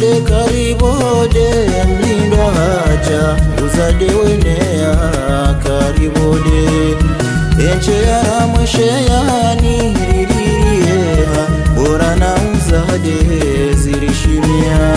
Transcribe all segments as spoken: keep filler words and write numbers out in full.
karibode karibode mlindwa haja uzade wenea karibode enche ya mweshe yani riririyeha bora na uzade zirishimia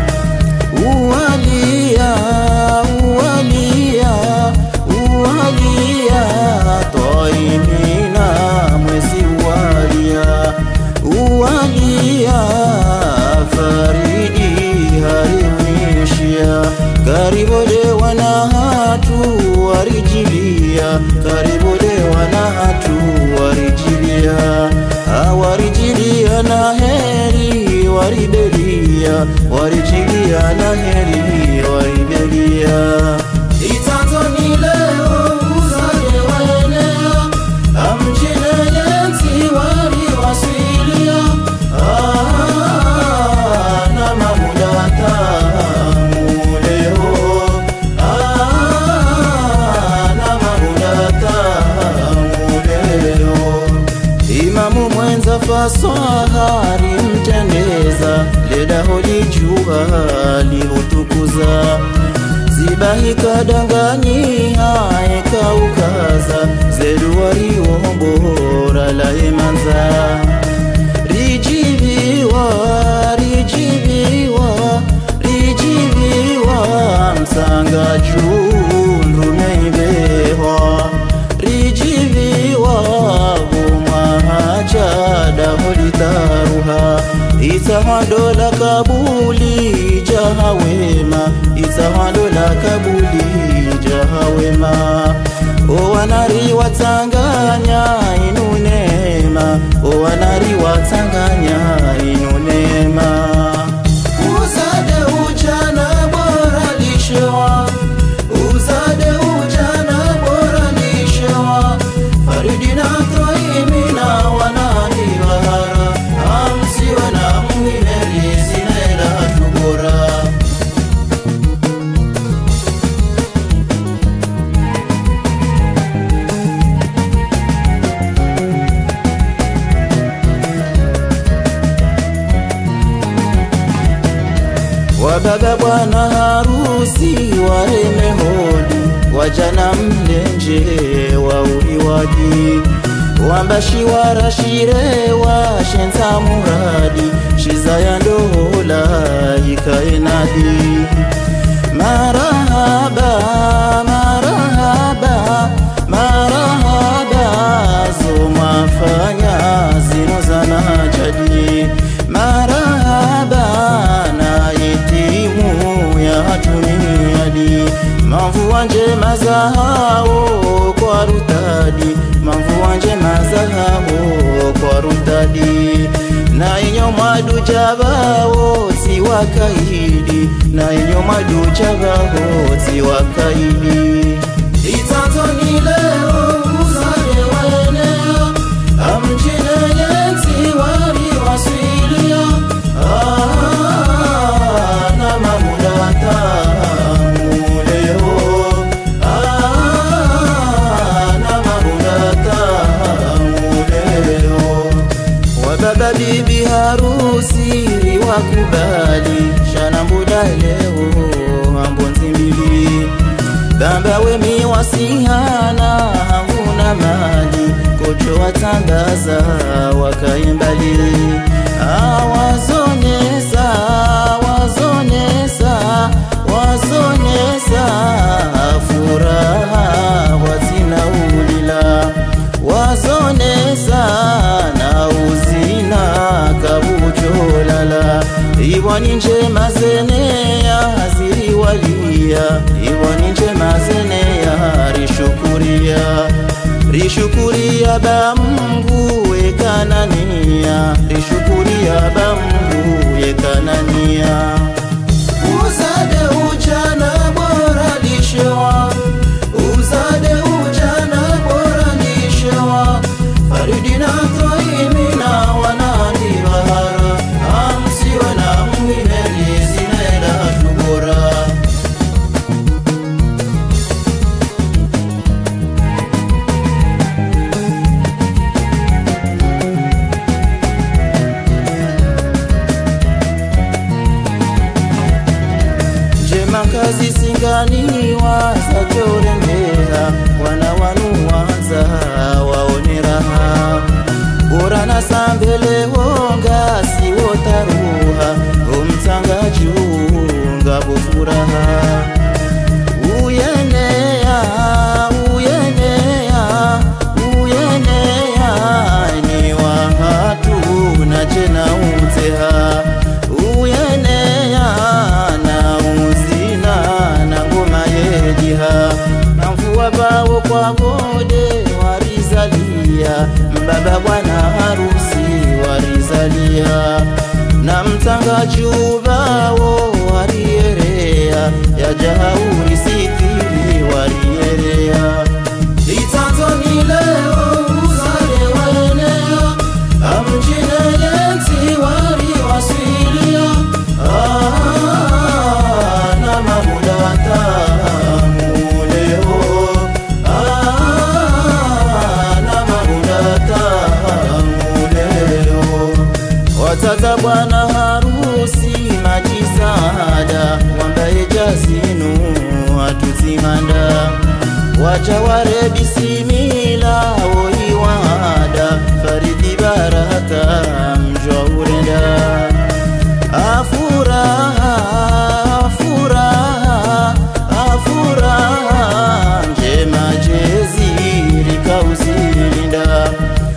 uwalia uwalia uwalia toimina mwezi uwalia uwalia faridi harimishia karibode wanahatu warijilia karibode wanahatu warijilia awarijilia na heri waribelia warijilia na heri waribelia itanzoni leo uzade waenea amjine yenzi wari wasilia ah, na mamudata muleo ah, na mamudata muleo imamu mwenza faswahari mtendeza leda holijua lihutukuza zibahi kadanganyi haeka ukaza zedu wariwombora la emanza rijibiwa rijibiwa rijibiwa msanga chundu meibewa rijibiwa bumahaja daholitaruha isahandola kabuli jahawema isahandola kabuli jahawema o wanari watanganya inunema o wanari watanganya inunema uzade ujana bora lishewa uzade ujana bora lishewa faridina toimina wanani bahara amsiwa na muhimeli zinaela tubora wababa bwana harusi wareme hodi wajana mlenje wa uliwadi wambashi warashire wa shenza muradi shiza ya ndola ikaenadi marahaba marahaba marahaba zomafanya zino zana jadi marahaba na itimu ya hatuniadi mamvua njema zao kwa rutadi mamvua njema zao kwa rutadi na inyo madu jabao si wakaidi na inyo madu jabao si wakaidi itanzoni leo uzade waenea amjine yenzi wari wasilia ah, na mamudata muleo ah, na mamudata muleo wababa bibi harusi wakubali shana mbuda leo ambonzi mbili bamba wemi wasihana havuna mali kocho watangaza wakaimbali awazonesa wazonesa wazonesa furaha wazina ulila wazonesa na uzina kabucholala iwani njema zenea haziriwalia iwani njema zenea rishukuria rishukuria bambu ekanania rishukuria bambu ekanania uzade ujana bora lishewa uzade ujana bora lishewa faridina toimina wanani bahara amsiwa na muhimeli zinaela tubora makazi singaniwa zachorengeha wana wanuanza waone raha bora na sambele wonga siwotaruha umtanga junga bufuraha uyenea uyenea uyenea ni wahatu na jena uteha uyenea na uzina na ngoma yejiha na mfuwa bawo kwa bode warizalia mbaba bwana harusi warizalia na mtanga jubao warierea ya jahauri sikiri warierea litanzo ni leo uzare waenea amjine yenti wari wasilia ah, na mamuda watamu leo ah, na mamuda watamu leo watata bwana harusi majisada wambaye jazinu watutimanda wachaware bisimila woiwada faridi baraka mjwa urenda afuraha afuraha afuraha njema jeziri kauzilinda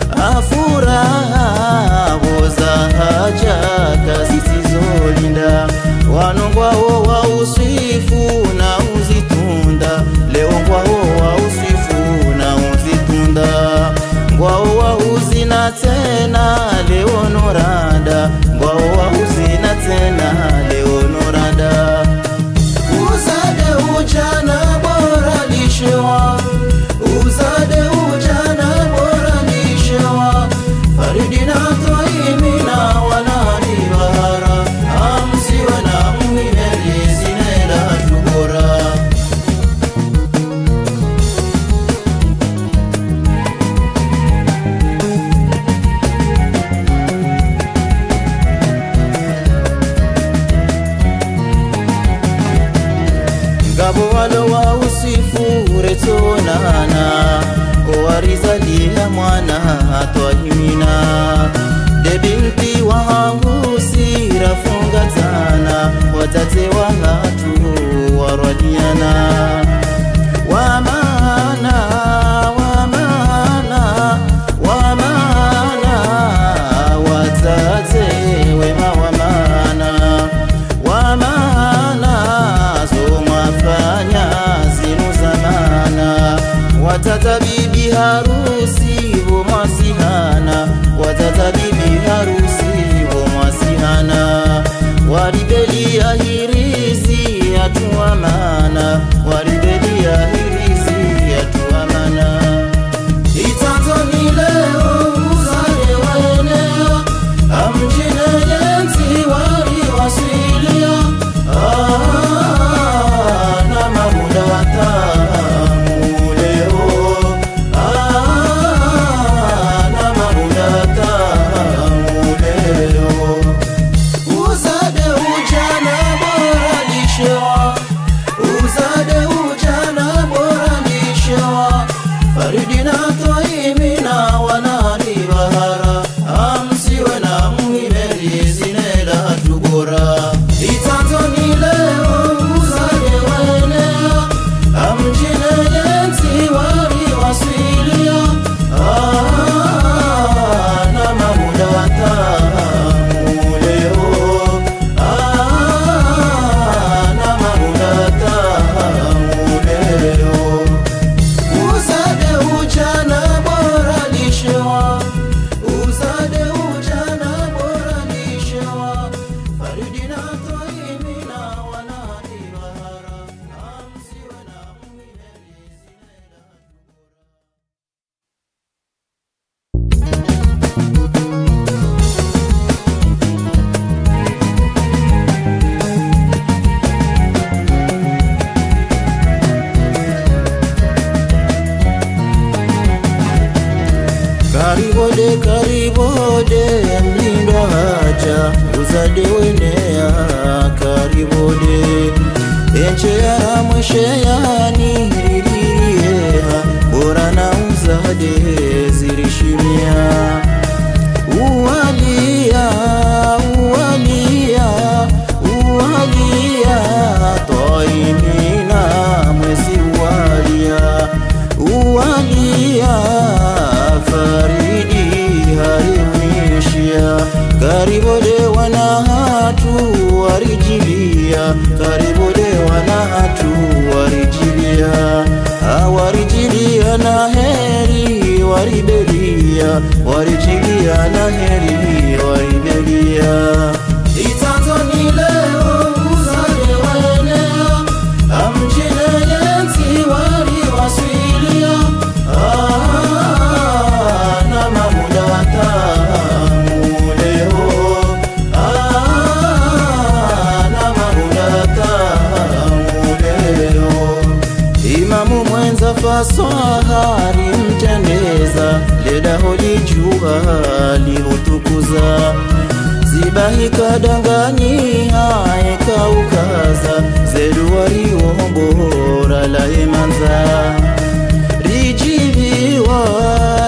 afuraha woza haja kasisizolinda wanongwao wa usifu na uzitunda leo ngwao wa usifu na uzitunda ngwao wa uzina tena leo noranda ngwao wa uzina tena leo noranda uzade ujana bora lishewa uzade ujana bora lishewa faridina toimina wanani bahara amsiwe na muhimeli zinela tugora ngabo walo wa usifu retonana warizalia mwana atwahimina de binti wa harusi rafungatana watate wa hatu waradiana wamana wamana wamana watate wema wamana wamana zomwafanya zinu zamana watata bibi harusi vomwasihana watata bibi harusi vomwasihana waribelia hirizi atuamana waribelia hirizi atuamana itanzo ni leo uzare waenea amjine yenti wari wasilia ah, na mamuda watamu leo ah, na mamuda watamu leo uzade ujana bora lishewa uzade ujana bora lishewa faridina toimina wanani bahara amsiwe na muhimeli zinela tugora itanzo ni leo uzade waenea amjine yenti wari wasilia ah, na mamuda watamu leo ah, na mamuda watamu leo uzade ujana bora lishewa uzade ujana bora lishewa faridina toimina wanani bahara amsiwe na muhimeli zinela karibode karibode mlindwa haja uzade wenea karibode chea mwesheyani riririyeha bora na uzade zirishimia uwalia uwalia uwalia toimina mwezi uwalia uwalia faridi hariunishia karibode wanahatu warijilia karibode wanahatu warijilia awarijilia na heri waribelia warijilia na heri waribelia itanzoni leo uzale waenea amjine yenzi wari waswilia ah, na mamudata muleo ah, na mamudata muleo imamu mwenza faswahari mtendeza leda holijua lihutukuza zibahi kadanganyiha ekaukaza zedu wariwombora la emanza rijibiwa